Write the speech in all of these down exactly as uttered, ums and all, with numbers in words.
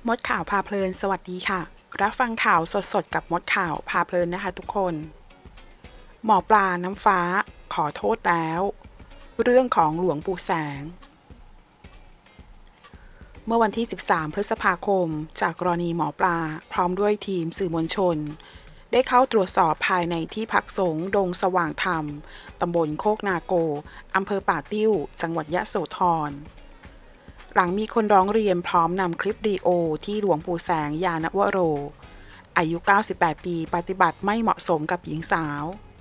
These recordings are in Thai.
มดข่าวพาเพลินสวัสดีค่ะรับฟังข่าวสดๆกับมดข่าวพาเพลินนะคะทุกคนหมอปลาน้ำฟ้าขอโทษแล้วเรื่องของหลวงปู่แสงเมื่อวันที่สิบสามพฤษภาคมจากกรณีหมอปลาพร้อมด้วยทีมสื่อมวลชนได้เข้าตรวจสอบภายในที่พักสงฆ์ดงสว่างธรรมตำบลโคกนาโกอำเภอป่าติ้วจังหวัดยะโสธรหลังมีคนร้องเรียนพร้อมนำคลิปวิดีโอที่หลวงปู่แสงยานวโรอายุเก้าสิบแปดปีปฏิบัติไม่เหมาะสมกับหญิงสาว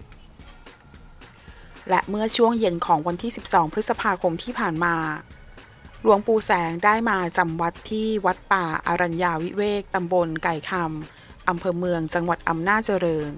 และเมื่อช่วงเย็นของวันที่สิบสองพฤษภาคมที่ผ่านมาหลวงปู่แสงได้มาจำวัดที่วัดป่าอารัญญาวิเวกตำบลไก่คำอำเภอเมืองจังหวัดอำนาจเจริญ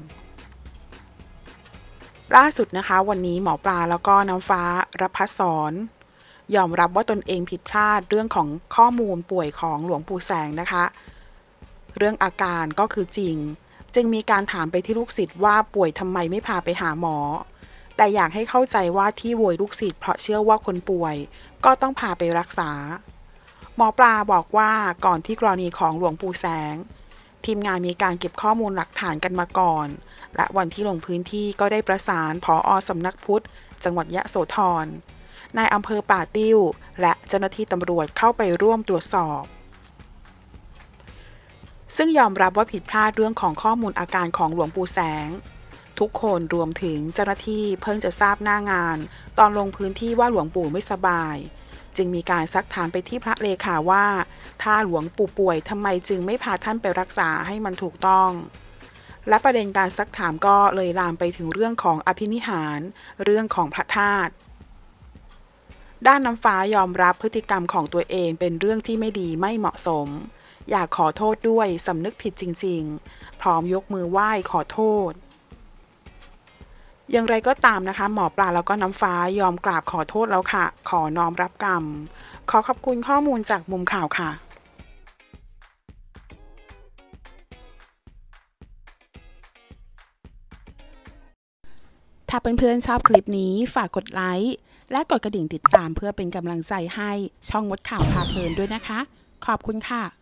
ล่าสุดนะคะวันนี้หมอปลาแล้วก็น้ำฟ้ารพัสสรยอมรับว่าตนเองผิดพลาดเรื่องของข้อมูลป่วยของหลวงปู่แสงนะคะเรื่องอาการก็คือจริงจึงมีการถามไปที่ลูกศิษย์ว่าป่วยทำไมไม่พาไปหาหมอแต่อยากให้เข้าใจว่าที่โวยลูกศิษย์เพราะเชื่อว่าคนป่วยก็ต้องพาไปรักษาหมอปลาบอกว่าก่อนที่กรณีของหลวงปู่แสงทีมงานมีการเก็บข้อมูลหลักฐานกันมาก่อนและวันที่ลงพื้นที่ก็ได้ประสานผอ.สำนักพุทธจังหวัดยะโสธรนายอำเภอป่าติ้วและเจ้าหน้าที่ตำรวจเข้าไปร่วมตรวจสอบซึ่งยอมรับว่าผิดพลาดเรื่องของข้อมูลอาการของหลวงปู่แสงทุกคนรวมถึงเจ้าหน้าที่เพิ่งจะทราบหน้างานตอนลงพื้นที่ว่าหลวงปู่ไม่สบายจึงมีการซักถามไปที่พระเลขาว่าถ้าหลวงปู่ป่วยทำไมจึงไม่พาท่านไปรักษาให้มันถูกต้องและประเด็นการซักถามก็เลยลามไปถึงเรื่องของอภินิหารเรื่องของพระธาตุด้านน้ำฟ้ายอมรับพฤติกรรมของตัวเองเป็นเรื่องที่ไม่ดีไม่เหมาะสมอยากขอโทษด้วยสำนึกผิดจริงๆพร้อมยกมือไหว้ขอโทษอย่างไรก็ตามนะคะหมอปลาแล้วก็น้ำฟ้ายอมกราบขอโทษแล้วค่ะขอน้อมรับกรรมขอขอบคุณข้อมูลจากมุมข่าวค่ะถ้าเพื่อนๆชอบคลิปนี้ฝากกดไลค์และกดกระดิ่งติดตามเพื่อเป็นกำลังใจให้ช่องมดข่าวพาเพลินด้วยนะคะขอบคุณค่ะ